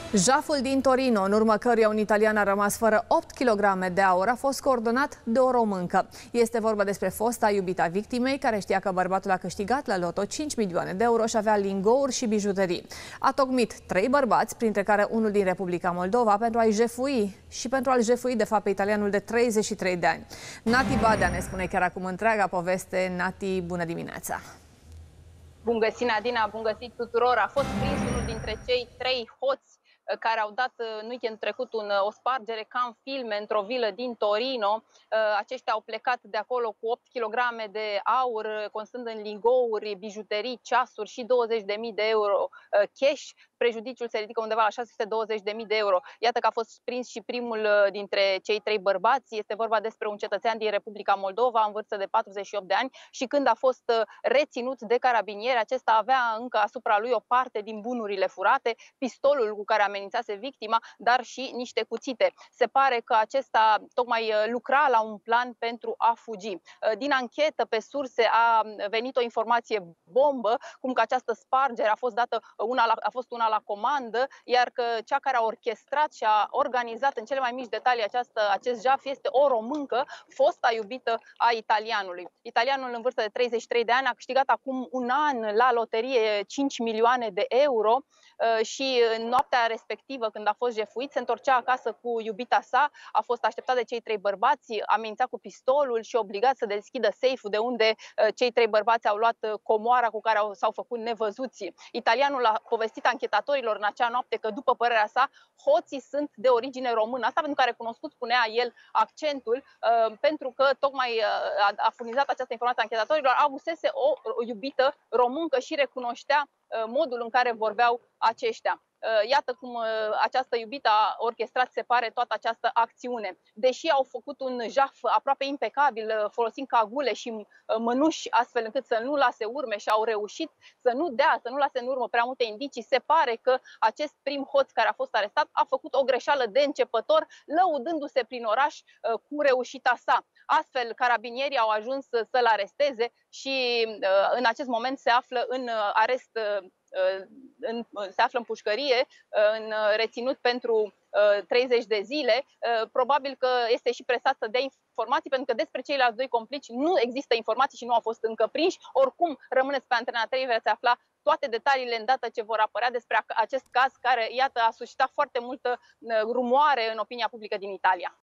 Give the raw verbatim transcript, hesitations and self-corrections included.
Jaful din Torino, în urma căruia un italian a rămas fără opt kilograme de aur, a fost coordonat de o româncă. Este vorba despre fosta iubita victimei, care știa că bărbatul a câștigat la loto cinci milioane de euro și avea lingouri și bijuterii. A tocmit trei bărbați, printre care unul din Republica Moldova, pentru a-i jefui și pentru a-l jefui, de fapt, pe italianul de treizeci și trei de ani. Nati Badea ne spune chiar acum întreaga poveste. Nati, bună dimineața! Bun găsit, Nadina, bun găsit tuturor! A fost prins unul dintre cei trei hoți care au dat în weekend trecut un, o spargere ca în filme într-o vilă din Torino. Aceștia au plecat de acolo cu opt kilograme de aur, constând în lingouri, bijuterii, ceasuri și douăzeci de mii de euro cash. Prejudiciul se ridică undeva la șase sute douăzeci de mii de euro. Iată că a fost prins și primul dintre cei trei bărbați. Este vorba despre un cetățean din Republica Moldova, în vârstă de patruzeci și opt de ani, și când a fost reținut de carabinieri, acesta avea încă asupra lui o parte din bunurile furate, pistolul cu care amenințase victima, dar și niște cuțite. Se pare că acesta tocmai lucra la un plan pentru a fugi. Din anchetă pe surse a venit o informație bombă, cum că această spargere a fost dată una la, a fost una la comandă, iar că cea care a orchestrat și a organizat în cele mai mici detalii această, acest jaf este o româncă, fosta iubită a italianului. Italianul, în vârstă de treizeci și trei de ani, a câștigat acum un an la loterie cinci milioane de euro și în noaptea respectivă, când a fost jefuit, se întorcea acasă cu iubita sa, a fost așteptat de cei trei bărbați, amenințat cu pistolul și obligat să deschidă seiful, de unde cei trei bărbați au luat comoara cu care s-au făcut nevăzuți. Italianul a povestit anchetatorilor în acea noapte că, după părerea sa, hoții sunt de origine română. Asta pentru că a recunoscut, spunea el, accentul, pentru că tocmai a furnizat această informație anchetatorilor, avusese o iubită româncă și recunoștea modul în care vorbeau aceștia. Iată cum această iubită a orchestrat, se pare, toată această acțiune. Deși au făcut un jaf aproape impecabil, folosind cagule și mănuși, astfel încât să nu lase urme, și au reușit să nu dea, să nu lase în urmă prea multe indicii, se pare că acest prim hoț care a fost arestat a făcut o greșeală de începător, lăudându-se prin oraș cu reușita sa. Astfel, carabinierii au ajuns să-l aresteze și în acest moment se află în arest, în, se află în pușcărie, în reținut pentru treizeci de zile. Probabil că este și presat să dea informații, pentru că despre ceilalți doi complici nu există informații și nu au fost încă prinși. Oricum, rămâneți pe Antena trei, veți afla toate detaliile îndată ce vor apărea despre acest caz care, iată, a suscitat foarte multă rumoare în opinia publică din Italia.